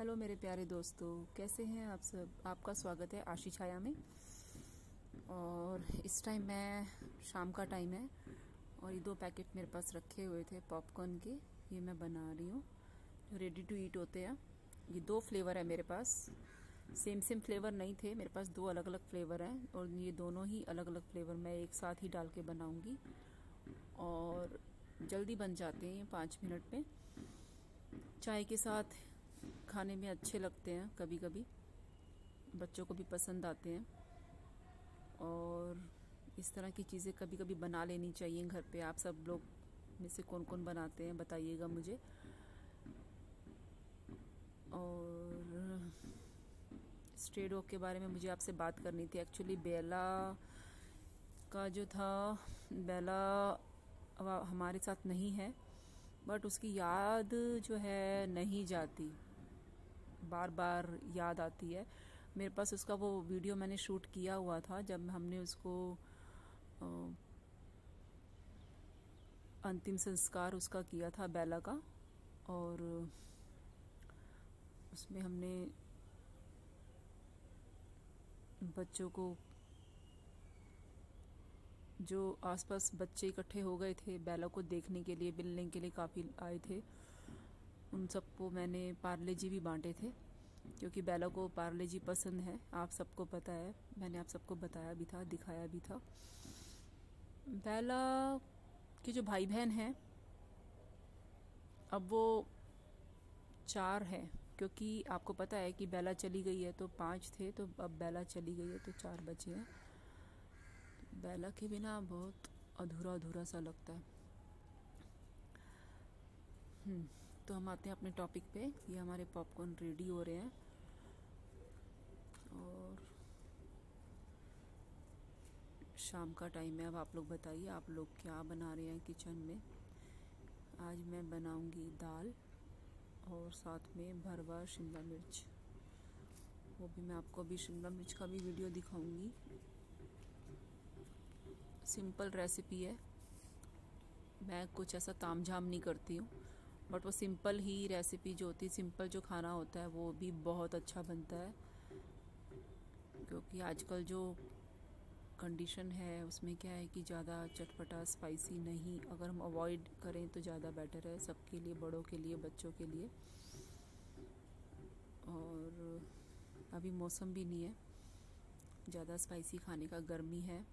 Hello मेरे प्यारे दोस्तों, कैसे हैं आप सब। आपका स्वागत है आशी छाया में। और इस टाइम मैं शाम का टाइम है और ये 2 पैकेट मेरे पास रखे हुए थे पॉपकॉर्न के। ये मैं बना रही हूँ, जो रेडी टू ईट होते हैं। ये 2 फ्लेवर है मेरे पास, सेम फ्लेवर नहीं थे मेरे पास, 2 अलग अलग फ्लेवर हैं और ये दोनों ही अलग अलग फ्लेवर मैं एक साथ ही डाल के बनाऊंगी और जल्दी बन जाते हैं ये 5 मिनट में। चाय के साथ खाने में अच्छे लगते हैं, कभी कभी बच्चों को भी पसंद आते हैं। और इस तरह की चीज़ें कभी कभी बना लेनी चाहिए घर पे। आप सब लोग में से कौन कौन बनाते हैं बताइएगा मुझे। और स्ट्रे डॉग के बारे में मुझे आपसे बात करनी थी। एक्चुअली बेला का जो था, बेला अब हमारे साथ नहीं है, बट उसकी याद जो है नहीं जाती, बार बार याद आती है मेरे पास। उसका वो वीडियो मैंने शूट किया हुआ था जब हमने उसको अंतिम संस्कार उसका किया था, बेला का। और उसमें हमने बच्चों को, जो आसपास बच्चे इकट्ठे हो गए थे बेला को देखने के लिए, मिलने के लिए काफ़ी आए थे, उन सबको मैंने पार्ले जी भी बांटे थे, क्योंकि बेला को पार्ले जी पसंद है। आप सबको पता है, मैंने आप सबको बताया भी था, दिखाया भी था। बेला के जो भाई बहन हैं, अब वो 4 हैं, क्योंकि आपको पता है कि बेला चली गई है तो 5 थे, तो अब बेला चली गई है तो 4 बचे हैं। बेला के बिना बहुत अधूरा अधूरा सा लगता है। तो हम आते हैं अपने टॉपिक पे। ये हमारे पॉपकॉर्न रेडी हो रहे हैं और शाम का टाइम है। अब आप लोग बताइए, आप लोग क्या बना रहे हैं किचन में। आज मैं बनाऊंगी दाल और साथ में भरवा शिमला मिर्च। वो भी मैं आपको अभी शिमला मिर्च का भी वीडियो दिखाऊंगी। सिंपल रेसिपी है, मैं कुछ ऐसा तामझाम नहीं करती हूँ, बट वो सिंपल ही रेसिपी जो होती है, सिंपल जो खाना होता है वो भी बहुत अच्छा बनता है। क्योंकि आजकल जो कंडीशन है उसमें क्या है कि ज़्यादा चटपटा स्पाइसी नहीं, अगर हम अवॉइड करें तो ज़्यादा बेटर है सबके लिए, बड़ों के लिए, बच्चों के लिए। और अभी मौसम भी नहीं है ज़्यादा स्पाइसी खाने का, गर्मी है।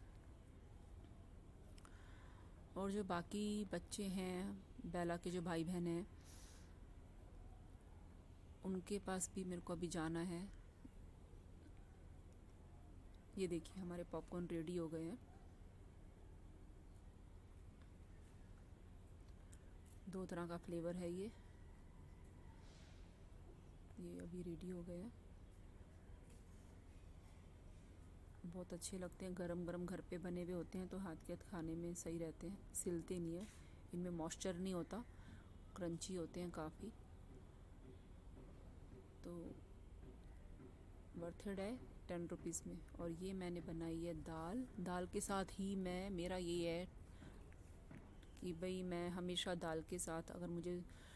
और जो बाकी बच्चे हैं, बेला के जो भाई बहन हैं, उनके पास भी मेरे को अभी जाना है। ये देखिए हमारे पॉपकॉर्न रेडी हो गए हैं। 2 तरह का फ्लेवर है ये अभी रेडी हो गए हैं। बहुत अच्छे लगते हैं, गरम गरम घर पे बने हुए होते हैं तो हाथ के हाथ खाने में सही रहते हैं, सिलते नहीं है, इनमें मॉइस्चर नहीं होता, क्रंची होते हैं काफ़ी। तो वर्थ इट है 10 रुपीज़ में। और ये मैंने बनाई है दाल के साथ ही मेरा ये है कि भाई मैं हमेशा दाल के साथ, अगर मुझे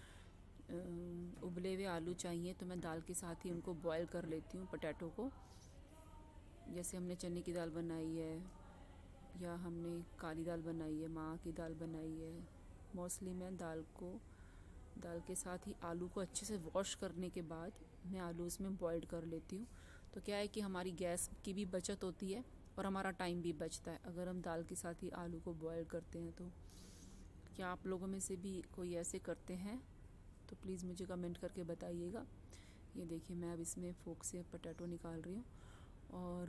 उबले हुए आलू चाहिए तो मैं दाल के साथ ही उनको बॉईल कर लेती हूँ, पोटैटो को। जैसे हमने चने की दाल बनाई है या हमने काली दाल बनाई है, माँ की दाल बनाई है, मोस्टली मैं दाल के साथ ही आलू को अच्छे से वॉश करने के बाद मैं आलू उसमें बॉइल्ड कर लेती हूँ। तो क्या है कि हमारी गैस की भी बचत होती है और हमारा टाइम भी बचता है अगर हम दाल के साथ ही आलू को बॉयल करते हैं। तो क्या आप लोगों में से भी कोई ऐसे करते हैं तो प्लीज़ मुझे कमेंट करके बताइएगा। ये देखिए मैं अब इसमें फोक से पोटैटो निकाल रही हूँ। और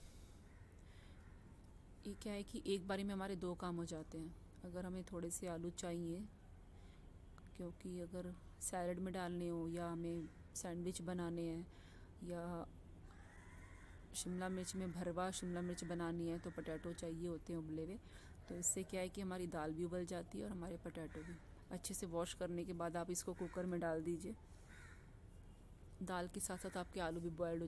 ये क्या है कि एक बारी में हमारे 2 काम हो जाते हैं। अगर हमें थोड़े से आलू चाहिए, क्योंकि अगर सैलड में डालने हो या हमें सैंडविच बनाने हैं या शिमला मिर्च में भरवा शिमला मिर्च बनानी है तो पोटैटो चाहिए होते हैं उबले हुए। तो इससे क्या है कि हमारी दाल भी उबल जाती है और हमारे पोटैटो भी। अच्छे से वॉश करने के बाद आप इसको कुकर में डाल दीजिए, दाल के साथ साथ आपके आलू भी बॉयल्ड